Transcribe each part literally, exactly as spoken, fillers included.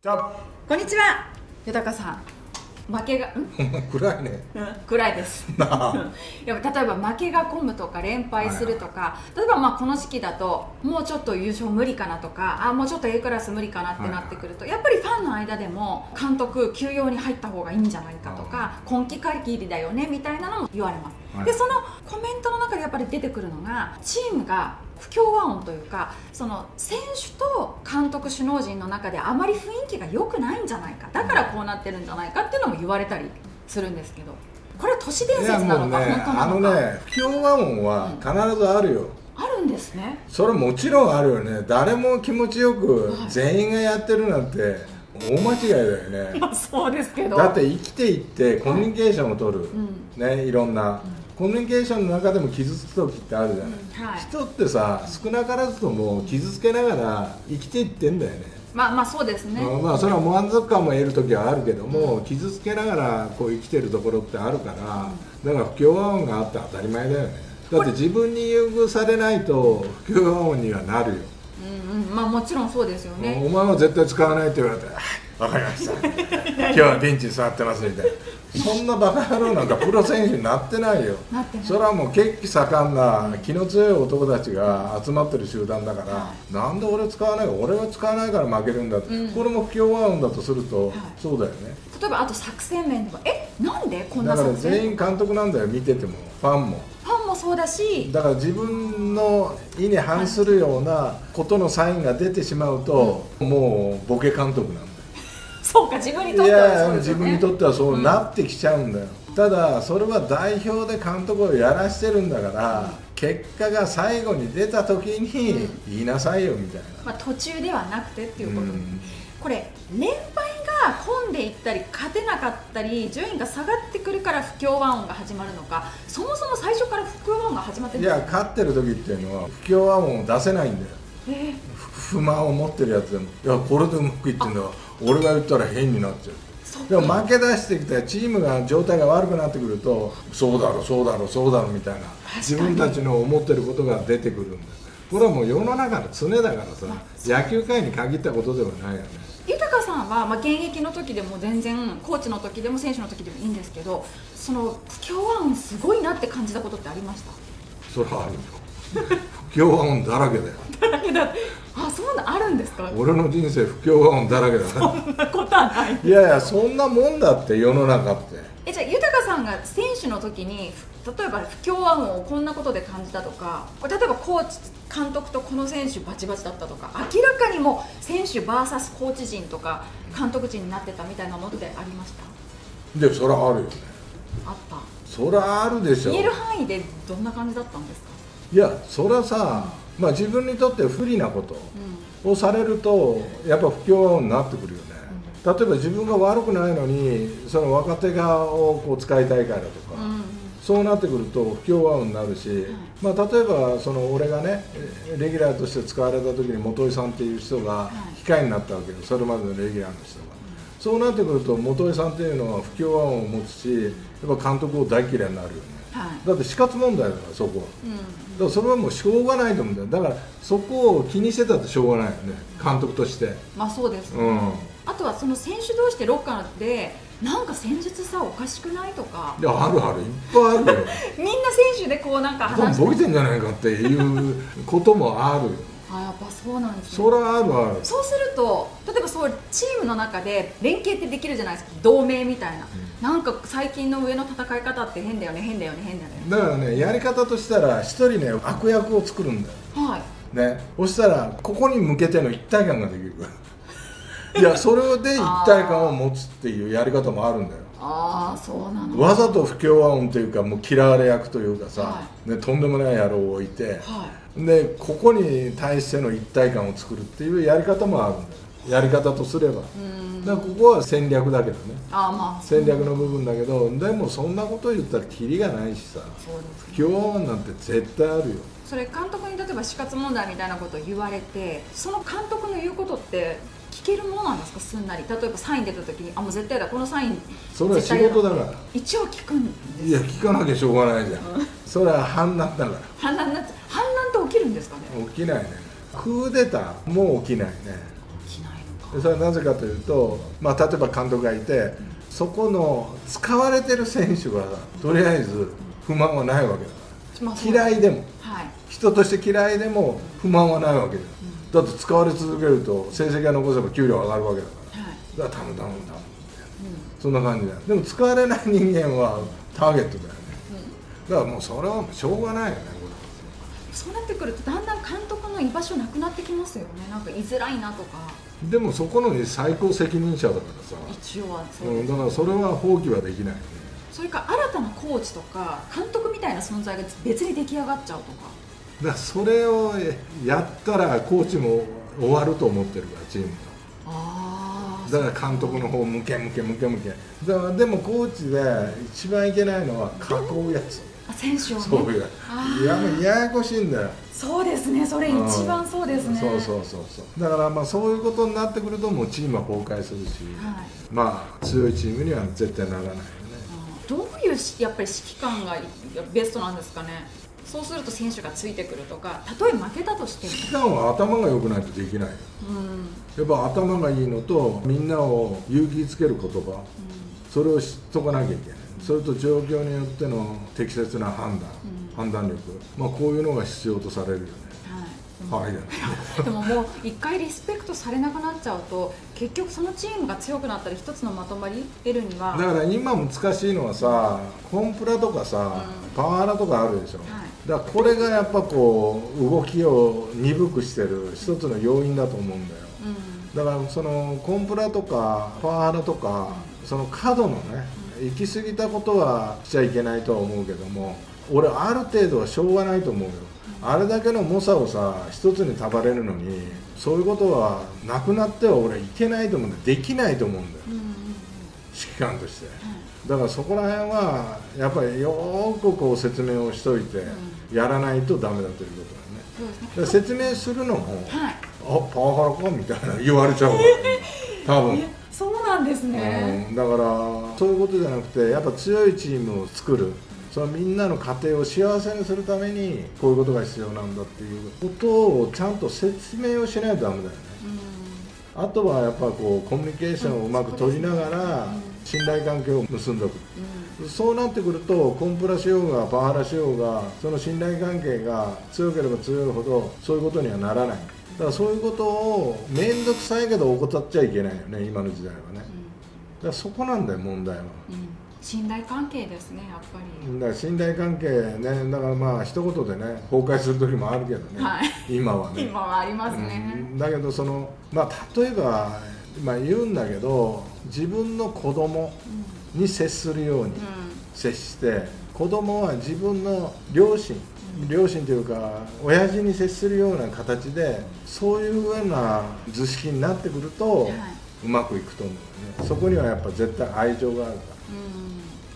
じゃあこんにちは、豊さん。負けが、ん暗いね。 うん、暗いです。 なあやっぱ例えば負けが込むとか連敗するとか、例えばまあこの時期だともうちょっと優勝無理かなとか、あもうちょっと A クラス無理かなってなってくると、やっぱりファンの間でも監督休養に入った方がいいんじゃないかとか、今季限りだよねみたいなのも言われます。 はい、 でそのコメントの中でやっぱり出てくるのが、チームが不協和音というか、その選手と監督首脳陣の中であまり雰囲気が良くないんじゃないか、だからこうなってるんじゃないかっていうのも言われたりするんですけど、これは都市伝説なのか、 ね、 本当なのか。 あのね、不協和音は必ずあるよ、うん、 あるんですね。 それもちろんあるよね。誰も気持ちよく全員がやってるなんて大間違いだよね。 まあそうですけど、 だって生きていってコミュニケーションを取る、 はい、うん、 ね、いろんな、うん、コミュニケーションの中でも傷つく時ってあるじゃない、うん、はい、人ってさ、少なからずとも傷つけながら生きていってんだよね。 まあまあそうですね、 うん、まあそれは満足感も得る時はあるけども、うん、傷つけながらこう生きてるところってあるから、うん、だから不協和音があって当たり前だよね。だって自分に優遇されないと不協和音にはなるよ。 うんうん、まあもちろんそうですよね。 お前は絶対使わないって言われて「分かりました今日はベンチに座ってます」みたいなそんなバカ野郎なんかプロ選手になってないよ。 なってない。それはもう血気盛んな気の強い男たちが集まってる集団だから、はい、なんで俺使わないか、俺は使わないから負けるんだって、うん、これも不協和音だとすると、はい、そうだよね。 例えばあと作戦面ではえなんでこんな作戦、だから全員監督なんだよ、見ててもファンも。 ファンもそうだし、 だから自分の意に反するようなことのサインが出てしまうと、うん、もうボケ監督なんだよ。 そうか、自分にとってはそうですよね。 自分にとってはそうなってきちゃうんだよ、うん、ただそれは代表で監督をやらしてるんだから、うん、結果が最後に出た時に言いなさいよみたいな、 まあ、途中ではなくてっていうことです、うん、これ連敗が混んでいったり勝てなかったり順位が下がってくるから不協和音が始まるのか、そもそも最初から不協和音が始まってるんですか。 いや、勝ってる時っていうのは不協和音を出せないんだよ、えー、不満を持ってるやつでも、いやこれでうまくいってんだわ、俺が言ったら変になっちゃう。でも負け出してきたチームが状態が悪くなってくると、そうだろそうだろそうだろみたいな自分たちの思ってることが出てくるんだよ。これはもう世の中の常だからさ、野球界に限ったことではないよね。 豊さんは、まあ、現役の時でも全然コーチの時でも選手の時でもいいんですけど、その不協和音すごいなって感じたことってありました？ それはあるよ不協和音だらけだよだらけだ。あ、そうなあるんですか。 俺の人生不協和音だらけだね。 そんなことはない。 いやいや、そんなもんだって世の中って。 え、じゃあ豊さんが選手の時に例えば不協和音をこんなことで感じたとか、例えばコーチ監督とこの選手バチバチだったとか、明らかにも選手 ブイエス コーチ陣とか監督陣になってたみたいなのってありました？ で、それはあるよね。 あった。 それはあるでしょ。 見える範囲でどんな感じだったんですか？ いや、それはさ、うん、まあ自分にとって不利なことをされるとやっぱ不協和音になってくるよね、うん、例えば自分が悪くないのにその若手がをこう使いたいからとか、うん、そうなってくると不協和音になるし、うん、まあ例えばその俺がねレギュラーとして使われた時に元井さんっていう人が控えになったわけよ、それまでのレギュラーの人が、うん、そうなってくると元井さんっていうのは不協和音を持つし、やっぱ監督を大嫌いになるよね、はい、だって死活問題だからそこは、うん、だからそれはもうしょうがないと思うんだよ。だからそこを気にしてたってしょうがないよね、監督として。 まあそうですね、うん、あとはその選手同士でロッカーでなんか戦術さおかしくないとか。 いや、あるある、いっぱいあるよみんな選手でこうなんか話してボケてんじゃないかっていうこともあるよあ、やっぱそうなんですね。 それはあるある。 そうすると例えばそうチームの中で連携ってできるじゃないですか、同盟みたいな、うん、なんか最近の上の戦い方って変だよね変だよね変だよね。 だからね、やり方としたら一人ね悪役を作るんだよ、はいね、そしたらここに向けての一体感ができるからいや、それで一体感を持つっていうやり方もあるんだよ。 ああ、そうなの。 わざと不協和音というかもう嫌われ役というかさ、はい、ね、とんでもない野郎を置いて、はい、でここに対しての一体感を作るっていうやり方もあるんだよ、やり方とすれば。だからここは戦略だけどね、あ、まあ、戦略の部分だけど、でもそんなこと言ったらキリがないしさ、不協和音なんて絶対あるよ。 それ監督に例えば死活問題みたいなことを言われて、その監督の言うことって聞けるものなんですか、すんなり。例えばサイン出た時に、あ、もう絶対だ、このサインそれは仕事だから一応聞くんです。 いや、聞かなきゃしょうがないじゃん、うん、それは反乱だから。 反乱になっちゃう。反乱って起きるんですかね。 起きないね。クーデターも起きないね。 起きないのか。 それはなぜかというと、まあ、例えば監督がいて、そこの使われてる選手はとりあえず不満はないわけだから、嫌いでも、はい、人として嫌いでも不満はないわけだ、うん、だって使われ続けると成績が残せば給料上がるわけだから、はい、だから頼む頼む頼むみたいな、うん、そんな感じだよ。でも使われない人間はターゲットだよね、うん、だからもうそれはしょうがないよね。 そうなってくるとだんだん監督の居場所なくなってきますよね。なんか居づらいなとか。 でもそこの最高責任者だからさ、 一応はそうです、うん、だからそれは放棄はできないよね。 それか新たなコーチとか監督みたいな存在が別に出来上がっちゃうとか。 だからそれをやったらコーチも終わると思ってるから、チームが。あだから監督の方向け向け向け向けだから。でもコーチで一番いけないのは囲うやつ、 選手をね。 そういういやもうややこしいんだよ。 そうですね、それ一番そうですね。 そうそうそうそうだからまあそういうことになってくるともうチームは崩壊するし、はい、まあ強いチームには絶対ならないよね。 どういうやっぱり指揮官がベストなんですかね。そうすると選手がついてくるとか、たとえ負けたとしても。 指揮官は頭が良くないとできないよ、うん、やっぱ頭がいいのとみんなを勇気づける言葉、うん、それを知っとかなきゃいけない。それと状況によっての適切な判断、うん、判断力、まあ、こういうのが必要とされるよね。はい、はい、 でももう一回リスペクトされなくなっちゃうと結局そのチームが強くなったり一つのまとまり得るには。 だから今難しいのはさ、コンプラとかさ、うん、パワハラとかあるでしょ、はい、だからこれがやっぱこう動きを鈍くしてる一つの要因だと思うんだよ、うん、だからそのコンプラとかパワハラとか、うん、その過度のね行き過ぎたことはしちゃいけないとは思うけども、俺ある程度はしょうがないと思うよ。あれだけの猛者をさ一つに束れるのにそういうことはなくなっては俺いけないと思うんだよ。できないと思うんだよ、うんうんうん、指揮官として、うん、だからそこら辺はやっぱりよーくこう説明をしといてやらないとダメだということだね、うん、だから説明するのも、はい、あパワハラかみたいな言われちゃうから、ね、多分そうなんですね、 うん、だからそういうことじゃなくてやっぱ強いチームを作る、そのみんなの家庭を幸せにするためにこういうことが必要なんだっていうことをちゃんと説明をしないとダメだよね、うん、あとはやっぱこうコミュニケーションをうまく取りながら信頼関係を結んでおく、うん、そうなってくるとコンプラしようがパワハラしようがその信頼関係が強ければ強いほどそういうことにはならない。だからそういうことを面倒くさいけど怠っちゃいけないよね、今の時代はね、うん、だからそこなんだよ問題は、うん、 信頼関係ですね、やっぱり。 だから信頼関係ね、だからまあ一言でね崩壊する時もあるけどね、はい、今はね今はありますね、 うん、だけどその、まあ、例えば、まあ、言うんだけど自分の子供に接するように接して、うん、子供は自分の両親両親というか親父に接するような形でそういうような図式になってくると、はい、うまくいくと思うね。そこにはやっぱ絶対愛情があるから、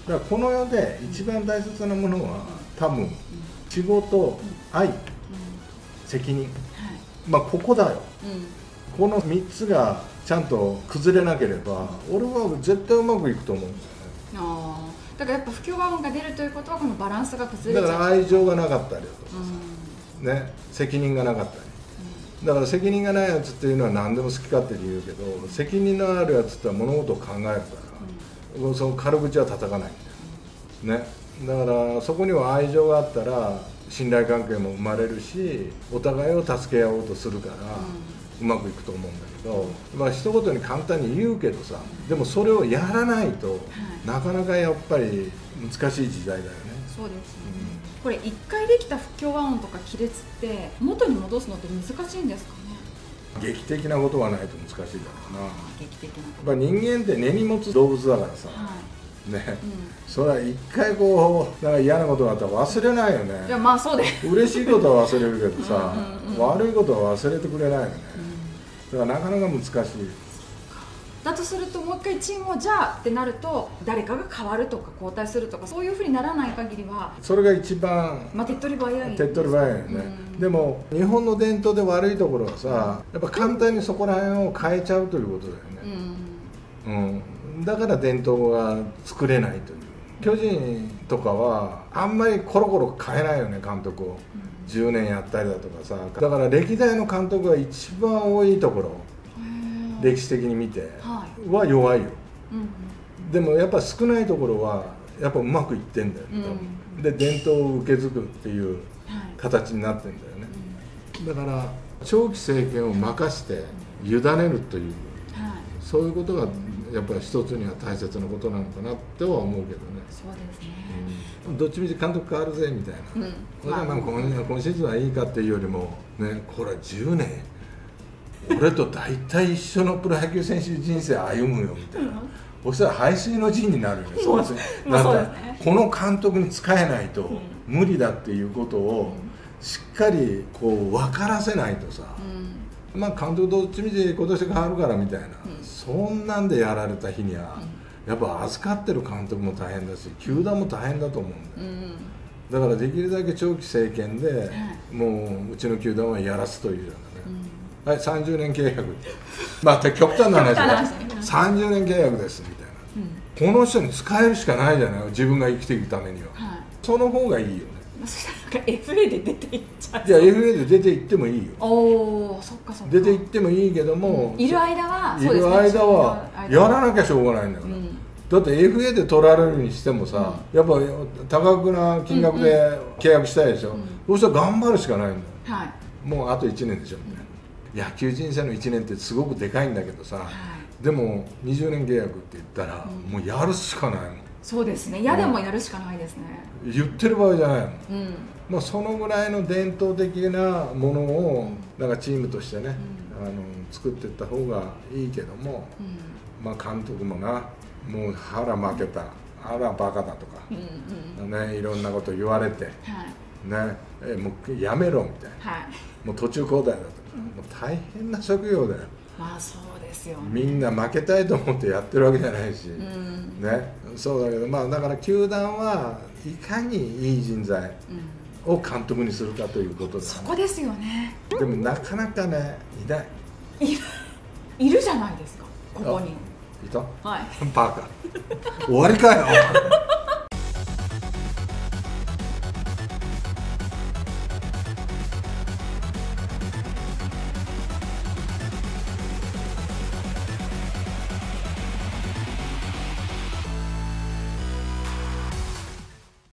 うん、だからこの世で一番大切なものは多分仕事、愛、責任、はい、まあここだよ、うん、このみっつがちゃんと崩れなければ俺は絶対うまくいくと思うんだよね。 あだからやっぱ不協和音が出るということはこのバランスが崩れちゃう。 だから愛情がなかったりだとかさ、うんね、責任がなかったり、うん、だから責任がないやつっていうのは何でも好き勝手に言うけど責任のあるやつって物事を考えるから、うん、その軽口は叩かないんだよ、ね、だからそこには愛情があったら信頼関係も生まれるしお互いを助け合おうとするから、うん、うまくいくと思うんだけど、まあ一言に簡単に言うけどさ、でもそれをやらないと、はい、なかなかやっぱり難しい時代だよね。 そうですね、うん、これ一回できた不協和音とか亀裂って元に戻すのって難しいんですかね。 劇的なことはないと難しいだろうな。 劇的なこと。 やっぱ人間って根に持つ動物だからさ、はいね、うん、それは一回こうなんか嫌なことがあったら忘れないよね。 いやまあそうです。 嬉しいことは忘れるけどさうんうん、うん、悪いことは忘れてくれないよね、うん、だからなかなか難しい。 だとするともう一回チームをじゃあってなると誰かが変わるとか交代するとかそういうふうにならない限りはそれが一番、 まあ、手っ取り早い手っ取り早いよね、うん、でも日本の伝統で悪いところはさ、うん、やっぱ簡単にそこら辺を変えちゃうということだよね、うんうん、だから伝統が作れないという。巨人とかはあんまりコロコロ変えないよね監督を、うん、じゅうねんやったりだとかさ。だから歴代の監督が一番多いところ歴史的に見てはは弱いよ、 うんうん、 でもやっぱ少ないところはやっぱうまくいってんだよ、うん、で伝統を受け継ぐっていう形になってんだよね、はい、だから長期政権を任して委ねるという、はい、そういうことがやっぱり一つには大切なことなのかなっては思うけどね。 そうですね、 うん、どっちみち監督変わるぜみたいな、うん、これはまあ今, 今シーズンはいいかっていうよりもね、これじゅうねん俺と大体一緒のプロ野球選手人生歩むよみたいな、そしたら背水の陣になるよね。そうですね。だからこの監督に使えないと無理だっていうことをしっかりこう分からせないとさ、うん、まあ監督どっちみち今年変わるからみたいな、うん、そんなんでやられた日には、うん、やっぱ預かってる監督も大変だし球団も大変だと思うんだよ、うん、だからできるだけ長期政権で、うん、もううちの球団はやらすというようなね、うん、はいさんじゅうねん契約まあ極端な話ださんじゅうねん契約ですみたいな、うん、この人に使えるしかないじゃない自分が生きていくためには、はい、その方がいいよね。 そしたらなんか エフエー で出ていっちゃう。 いや エフエー で出ていってもいいよ。 おお、そっかそっか。 出ていってもいいけども、 うん、いる間は、 いる間はやらなきゃしょうがないんだから、うん、だって エフエー で取られるにしてもさ、うん、やっぱ多額な金額で契約したいでしょ、うんうん、そうしたら頑張るしかないんだよ、はい、もうあといちねんでしょみたいな、うん、野球人生のいちねんってすごくでかいんだけどさ、はい、でもにじゅうねん契約って言ったら、うん、もうやるしかないもん。 そうですね、嫌でもやるしかないですね、 うん、言ってる場合じゃないもん、うん、まあそのぐらいの伝統的なものをなんかチームとしてね、うん、あの作っていった方がいいけども、うん、まあ監督もな、もう腹負けた、あらバカだとか、うんうん、ね、いろんなこと言われて、はい、ね、えもうやめろみたいな、はい、もう途中交代だとか、うん、もう大変な職業だよ。 まあそうですよね、 みんな負けたいと思ってやってるわけじゃないし、うん、ね、そうだけど、まあだから球団はいかにいい人材を監督にするかということだ、ね、 そこですよね。 でもなかなかね、いない。 いる、いるじゃないですか、ここに。 いた？ はい。 バカ。終わりかよ。